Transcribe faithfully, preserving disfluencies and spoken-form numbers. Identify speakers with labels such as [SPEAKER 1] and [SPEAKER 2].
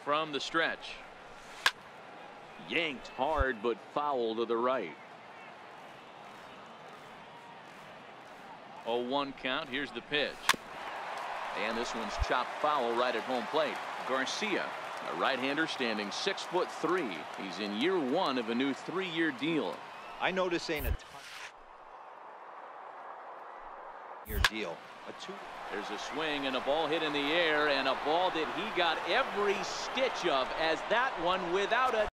[SPEAKER 1] from the stretch. Yanked hard, but foul to the right. oh one count. Here's the pitch. And this one's chopped foul right at home plate. Garcia, a right-hander standing six foot three. He's in year one of a new three-year deal.
[SPEAKER 2] I notice ain't a ton year deal. A two.
[SPEAKER 1] There's a swing and a ball hit in the air, and a ball that he got every stitch of, as that one without a